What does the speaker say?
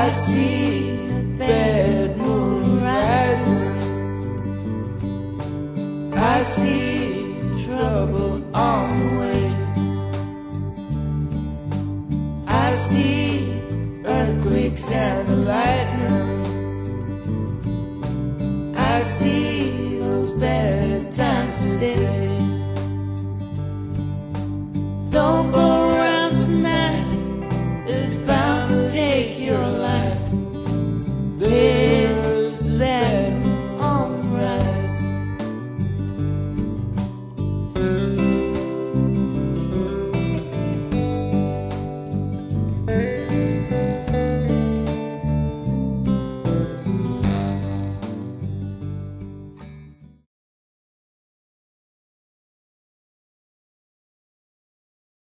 I see a bad moon rising. I see trouble on the way. I see earthquakes and the lightning. I see those bad times today. Don't go